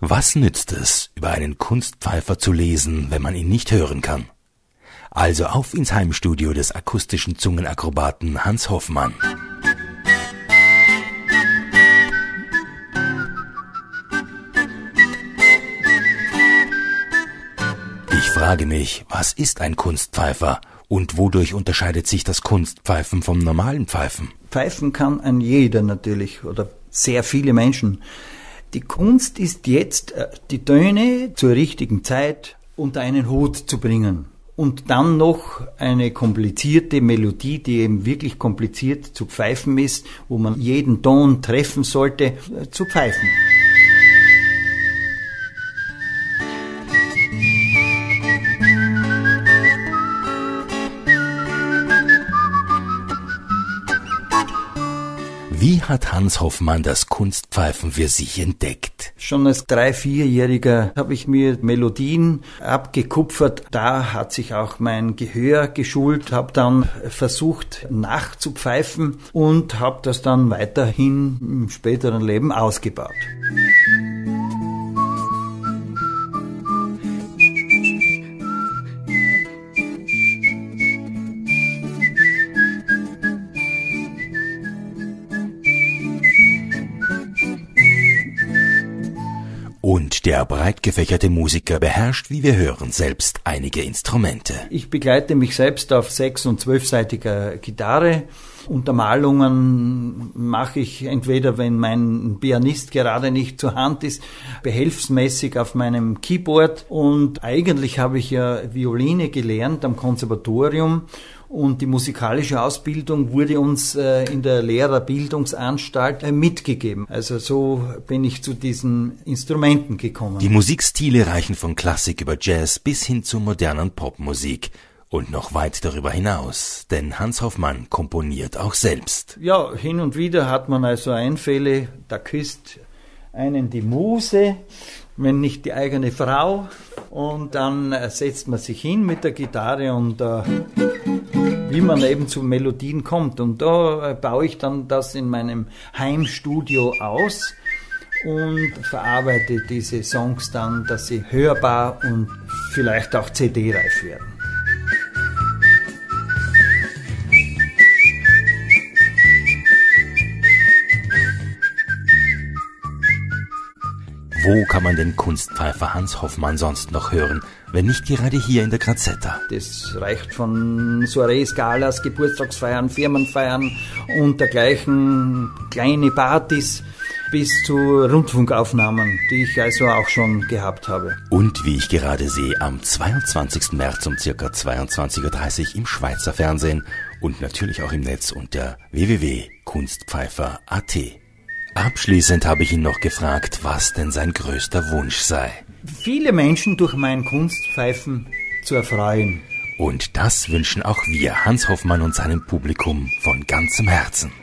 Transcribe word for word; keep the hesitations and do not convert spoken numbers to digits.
Was nützt es, über einen Kunstpfeifer zu lesen, wenn man ihn nicht hören kann? Also auf ins Heimstudio des akustischen Zungenakrobaten Hans Hoffmann. Ich frage mich, was ist ein Kunstpfeifer und wodurch unterscheidet sich das Kunstpfeifen vom normalen Pfeifen? Pfeifen kann ein jeder natürlich oder sehr viele Menschen. Die Kunst ist jetzt, die Töne zur richtigen Zeit unter einen Hut zu bringen. Und dann noch eine komplizierte Melodie, die eben wirklich kompliziert zu pfeifen ist, wo man jeden Ton treffen sollte, zu pfeifen. Wie hat Hans Hoffmann das Kunstpfeifen für sich entdeckt? Schon als drei-, vierjähriger habe ich mir Melodien abgekupfert. Da hat sich auch mein Gehör geschult, habe dann versucht nachzupfeifen und habe das dann weiterhin im späteren Leben ausgebaut. Und der breit gefächerte Musiker beherrscht, wie wir hören, selbst einige Instrumente. Ich begleite mich selbst auf sechs- und zwölfseitiger Gitarre. Untermalungen mache ich entweder, wenn mein Pianist gerade nicht zur Hand ist, behelfsmäßig auf meinem Keyboard. Und eigentlich habe ich ja Violine gelernt am Konservatorium. Und die musikalische Ausbildung wurde uns äh, in der Lehrerbildungsanstalt äh, mitgegeben. Also so bin ich zu diesen Instrumenten gekommen. Die Musikstile reichen von Klassik über Jazz bis hin zur modernen Popmusik. Und noch weit darüber hinaus, denn Hans Hoffmann komponiert auch selbst. Ja, hin und wieder hat man also Einfälle, da küsst einen die Muse, wenn nicht die eigene Frau. Und dann äh, setzt man sich hin mit der Gitarre und äh, wie man eben zu Melodien kommt. Und da äh, baue ich dann das in meinem Heimstudio aus und verarbeite diese Songs dann, dass sie hörbar und vielleicht auch C D-reif werden. Wo kann man den Kunstpfeifer Hans Hoffmann sonst noch hören, wenn nicht gerade hier in der Grazetta? Das reicht von Soirees, Galas, Geburtstagsfeiern, Firmenfeiern und dergleichen kleine Partys bis zu Rundfunkaufnahmen, die ich also auch schon gehabt habe. Und wie ich gerade sehe, am zweiundzwanzigsten März um ca. zweiundzwanzig Uhr dreißig im Schweizer Fernsehen und natürlich auch im Netz unter w w w punkt kunstpfeifer punkt a t. Abschließend habe ich ihn noch gefragt, was denn sein größter Wunsch sei. Viele Menschen durch mein Kunstpfeifen zu erfreuen. Und das wünschen auch wir Hans Hoffmann und seinem Publikum von ganzem Herzen.